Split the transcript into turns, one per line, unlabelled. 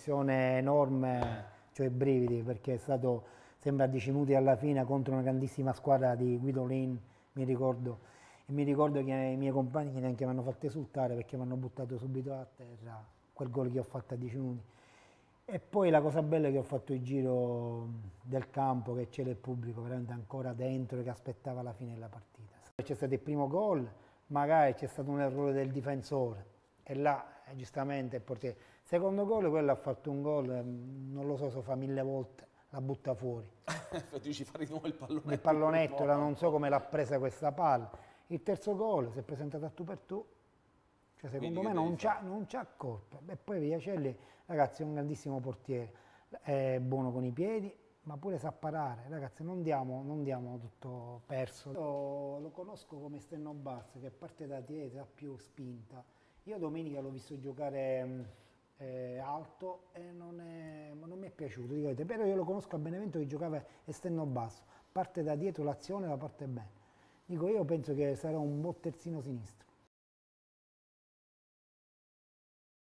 un'emozione enorme, cioè i brividi, perché è stato, sembra 10 minuti alla fine contro una grandissima squadra di Guido Lin, mi ricordo. E mi ricordo che i miei compagni neanche mi hanno fatto esultare perché mi hanno buttato subito a terra quel gol che ho fatto a 10 minuti. E poi la cosa bella è che ho fatto il giro del campo, che c'era il pubblico veramente ancora dentro che aspettava la fine della partita. C'è stato il primo gol, magari c'è stato un errore del difensore e là giustamente il portiere. Secondo gol, quello ha fatto un gol, non lo so se lo fa 1000 volte, la butta fuori.
Dici fare di nuovo il pallonetto.
Il pallonetto, non so come l'ha presa questa palla. Il terzo gol si è presentato a tu per tu. Cioè, secondo me non c'ha colpa. E poi Villacelli, ragazzi, è un grandissimo portiere, è buono con i piedi, ma pure sa parare. Ragazzi, non diamo tutto perso. Io lo conosco come esterno basso, che parte da dietro, ha più spinta. Io domenica l'ho visto giocare alto e non mi è piaciuto, dico, però io lo conosco a Benevento che giocava esterno basso, parte da dietro l'azione la parte bene. Dico, io penso che sarà un buon terzino sinistro.